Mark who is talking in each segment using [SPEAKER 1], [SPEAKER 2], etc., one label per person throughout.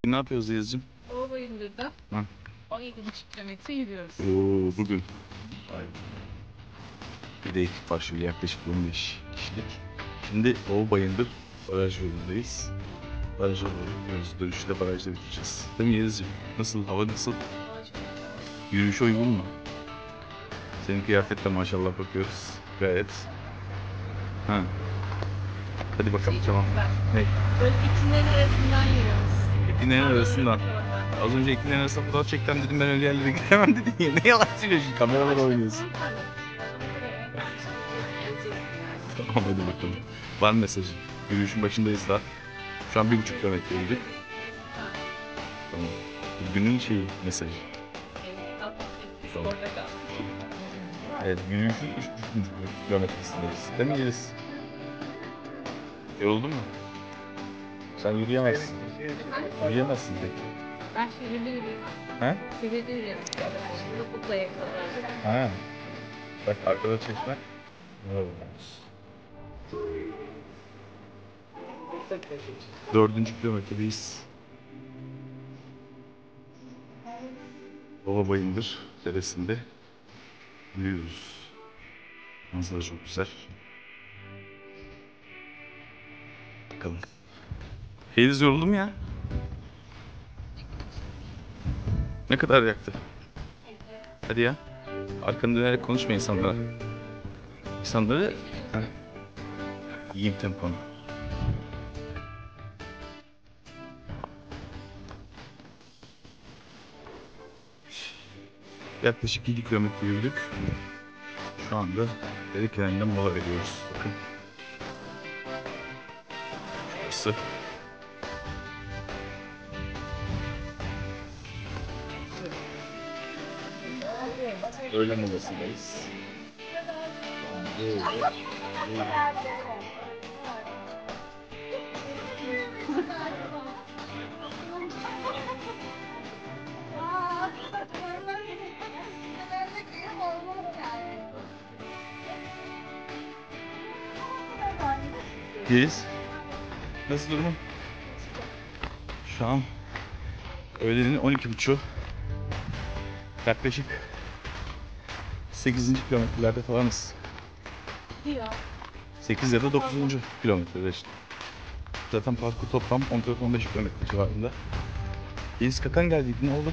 [SPEAKER 1] Ne yapıyoruz Deniz'cim?
[SPEAKER 2] O Bayındır'da 17 kilometre yürüyoruz.
[SPEAKER 1] Bugün. Bir de ekip var şöyle yaklaşık 15 kişilik. Şimdi Bayındır baraj yolundayız. Baraja doğru gidiyoruz. Dönüşte barajda bitireceğiz. Değil mi Deniz'cim? Nasıl? Hava nasıl? Yürüyüşe uygun mu? Senin kıyafetle maşallah bakıyoruz. Gayet. Ha. Hadi bakalım tamam. Hey.
[SPEAKER 2] Böyle ikinlerin arasından yürüyoruz.
[SPEAKER 1] İpinlerin arasından. Az önce ikinlerin arasında fotoğraf çektim dedim, ben öyle yerlere gidemem dedin ya. Ne yalan söylüyorsun, kameralara oynuyorsun. Tamam hadi bakalım. Var mı mesajın? Yürüyüşün başındayız daha. Şu an 1,5 kilometre yürüdük. Tamam. Günün şeyi, mesajı. Tamam. Evet, yürüyüşün 3,5 kilometresindeyiz. Değil mi Yeliz? Yoruldun mu? Sen yürüyemezsin. Yürüyemezsin pek.
[SPEAKER 2] Ben şehirde yürüyorum.
[SPEAKER 1] He?
[SPEAKER 2] Şehirde yürüyorum. Şimdi Kutlu'ya kadar.
[SPEAKER 1] Ha. Bak arkada çeşme. Dördüncü kilometredeyiz. Bayındır Deresi'nde yürüyoruz. Manzara çok güzel. Bakalım. Heliz yoruldum ya. Ne kadar yaktı? Hadi ya. Arkanı dönerek konuşma insanlara. İnsanları yiyeyim temponu. Yaklaşık 7 kilometre yürüdük. Şu anda dere kenarında mola veriyoruz. Bakın. Şurası. Öğlen molasındayız. Yeliz, nasıl durumun? Şu an öğlenin 12.30. Yaklaşık 8. kilometrelerde falanız.
[SPEAKER 2] Ya.
[SPEAKER 1] 8 ya da 9. kilometrede işte. Zaten parkur toplam 14-15 kilometre civarında. Yeliz kakan geldiydi, ne oldu?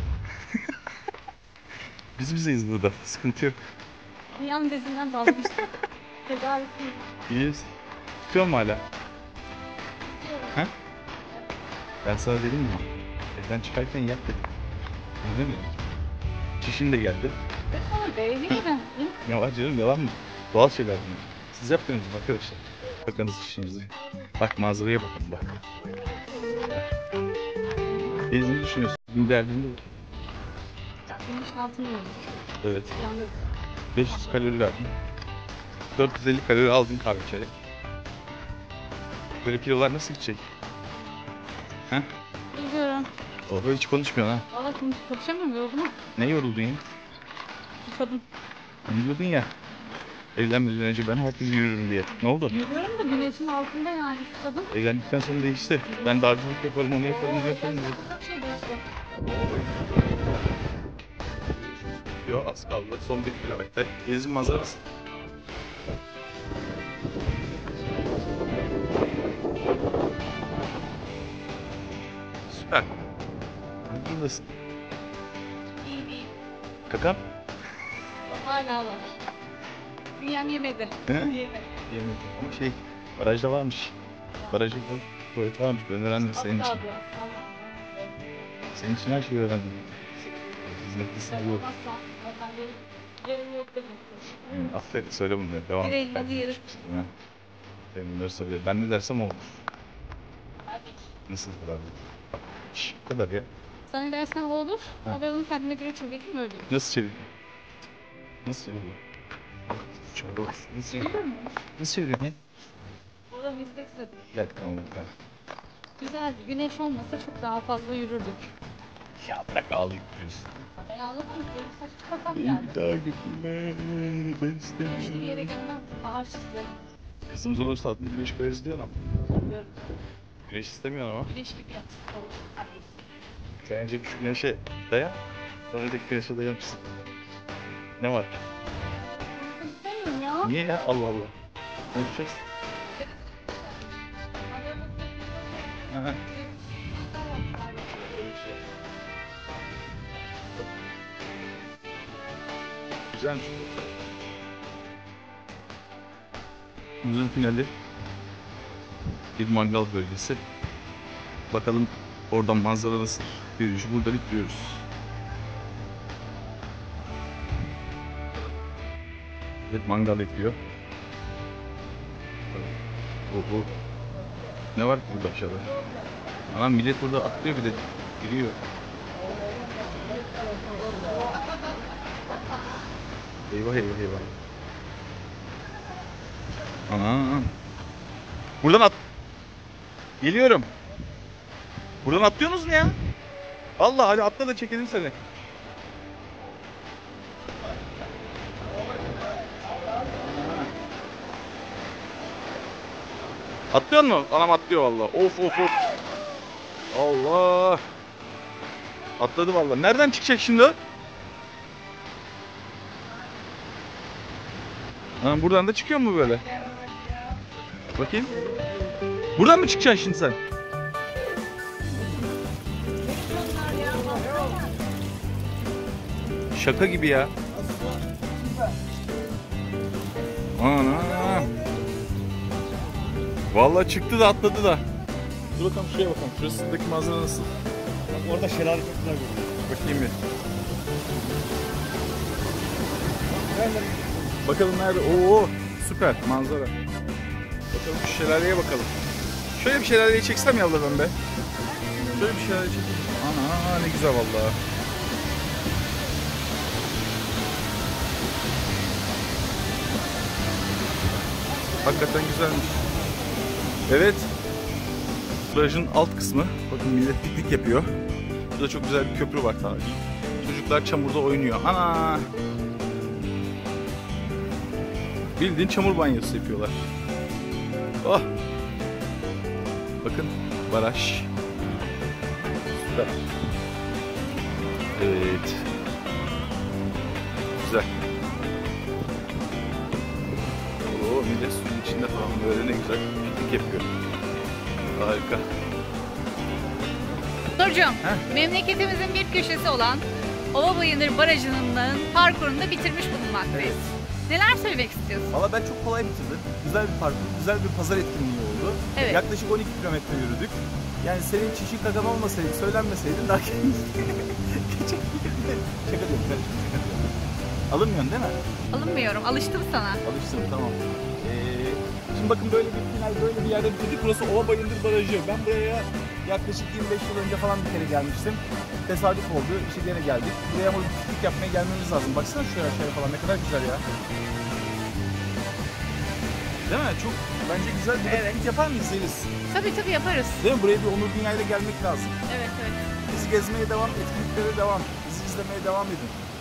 [SPEAKER 1] Biz bizeyiz burada, sıkıntı yok.
[SPEAKER 2] Yan bezinden dalmıştım. Tedavisi.
[SPEAKER 1] Yeliz, tutuyor mu hala? Ha? Ben sana dedim mi? Evden çıkarken yap dedim. Değil mi? Çişin de geldi.
[SPEAKER 2] Değil mi?
[SPEAKER 1] Ne var canım, yalan mı? Doğal şeyler bunlar. Siz yapmıyorsunuz arkadaşlar. Bakınız çişinizi. Bak manzaraya bakın bak. Deniz ne düşünüyorsun? Gün derdinde mi?
[SPEAKER 2] Güneşin altında yürüdük.
[SPEAKER 1] Evet.
[SPEAKER 2] Yandık.
[SPEAKER 1] 500 kalori verdim. 450 kalori aldım kahve içerek. Böyle kilolar nasıl gidecek? Ha?
[SPEAKER 2] Biliyorum.
[SPEAKER 1] Oho, hiç konuşmuyorsun ha.
[SPEAKER 2] Valla konuşamıyorum, yoruldum mu?
[SPEAKER 1] Ne yoruldun ya?
[SPEAKER 2] Kadın.
[SPEAKER 1] Ne diyordun ya? Evlenmeden önce ben her gün yürürüm diye. Ne oldu?
[SPEAKER 2] Yürüyorum da güneşin altında yani kadın.
[SPEAKER 1] Evlendikten sonra değişti. Ben dağcılık yaparım, onu yaparım, bunu yaparım diye.
[SPEAKER 2] Çok şey değişti.
[SPEAKER 1] Yo, az kaldı. Son 1 kilometre. Gezin manzarası. Süper. Buradasın.
[SPEAKER 2] İyi değil.
[SPEAKER 1] Kakam?
[SPEAKER 2] Hala var. Dünyam yemedi.
[SPEAKER 1] He?
[SPEAKER 2] Yemedi.
[SPEAKER 1] Yemedim. Ama barajda varmış. Barajda tuvalet varmış. Ben öğrendim senin için. Senin için her şeyi öğrendim. Hizmetlisin bu. Aferin, söyle bunları. Devam et.
[SPEAKER 2] Hadi yarın.
[SPEAKER 1] Ben bunları söyle. Ben ne dersem olur. Nasıl bu kadar? Şşş, bu kadar ya.
[SPEAKER 2] Sana dersen olur. Ama ben onu kendime göre çevireyim öyle.
[SPEAKER 1] Nasıl çevireyim? Nasıl çevireyim? Nasıl çevireyim? Nasıl çevireyim ya?
[SPEAKER 2] Orada müzik
[SPEAKER 1] Gel tamam ben.
[SPEAKER 2] güzeldi. Güneş olmasa çok daha fazla yürürdük.
[SPEAKER 1] Ya bırak ağlayıp duruyorsun.
[SPEAKER 2] Anladın mı? Benim saçma kafam
[SPEAKER 1] Bir
[SPEAKER 2] geldi.
[SPEAKER 1] daha gitme. Ben istemiyorum.
[SPEAKER 2] Hiçbir yere gelmem. Ağır çizdi.
[SPEAKER 1] Kızımız olursa adını güneş koyarız diyor ama.
[SPEAKER 2] Diyorum.
[SPEAKER 1] Güneş istemiyor ama.
[SPEAKER 2] Güneş gibi yatsın.
[SPEAKER 1] Sen önce şu güneşe dayan. Sonra da güneşe dayanırsın. Ne var?
[SPEAKER 2] Ya.
[SPEAKER 1] Niye ya? Allah Allah. Ne yapacağız? Aha. Güzelmiş. Uzun finali bir mangal bölgesi. Bakalım oradan manzara nasıl? Yürüyüşü burada bitiriyoruz. Evet, mangal yapıyor. Oho. Ne var ki burada aşağıda? Anam millet burada atlıyor bir de giriyor. Eyvah eyvah eyvah. Anam. Buradan at. Geliyorum. Buradan atlıyorsunuz mu ya? Allah, hadi atla da çekelim seni. Atlıyor mu? Anam atlıyor valla. Of of of. Allah. Atladı valla. Nereden çıkacak şimdi o? Anam buradan da çıkıyor mu böyle? Bakayım. Buradan mı çıkacaksın şimdi sen? Şaka gibi ya. Ana. Vallahi çıktı da atladı da. Dur bakalım şuraya bakalım. Şurasındaki manzara nasıl?
[SPEAKER 3] Bak orada şelale çok güzel görünüyor.
[SPEAKER 1] Bakayım bir. Bakalım nerede? Oo, süper manzara. Bakalım şu şelaleye bakalım. Şöyle bir şelaleyi çeksem ya ben be. Şöyle bir şelale çekeyim. Ana ne güzel vallahi. Hakikaten güzelmiş. Evet. Plajın alt kısmı. Bakın millet piknik yapıyor. Burada çok güzel bir köprü var tabii. Çocuklar çamurda oynuyor. Ana! Bildiğin çamur banyosu yapıyorlar. Oh! Bakın baraj. Süper. Evet. Güzel. Oo, millet suyun içinde falan böyle ne güzel piknik yapıyor. Harika.
[SPEAKER 2] Doktorcuğum,
[SPEAKER 1] Heh.
[SPEAKER 2] memleketimizin bir köşesi olan Ovabayındır Barajı'nın parkurunu da bitirmiş bulunmaktayız. Neler söylemek istiyorsun?
[SPEAKER 3] Valla ben çok kolay bitirdim. Güzel bir parkur, güzel bir pazar etkinliği oldu.
[SPEAKER 2] Evet.
[SPEAKER 3] Yaklaşık 12 kilometre yürüdük. Yani senin çişin kakan olmasaydı, söylenmeseydin daha geçebilirdin. Şaka diyorum kardeşim, şaka diyorum. Alınmıyorsun değil mi?
[SPEAKER 2] Alınmıyorum, alıştım sana.
[SPEAKER 3] Alıştım, tamam. Şimdi bakın böyle bir final, böyle bir yerde bitirdik. Burası Ovabayındır Barajı. Ben buraya yaklaşık 25 yıl önce falan bir kere gelmiştim. Tesadüf oldu, işte gene geldik. Buraya ama bir piknik yapmaya gelmemiz lazım. Baksana şuraya aşağıya falan, ne kadar güzel ya. Değil mi? Çok bence güzel bir piknik yapar mıyız Yeliz?
[SPEAKER 2] Tabii yaparız.
[SPEAKER 3] Değil mi? Buraya bir Onur Dünya'yla gelmek lazım.
[SPEAKER 2] Evet.
[SPEAKER 3] Bizi gezmeye devam, etkinliklere devam. Bizi izlemeye devam edin.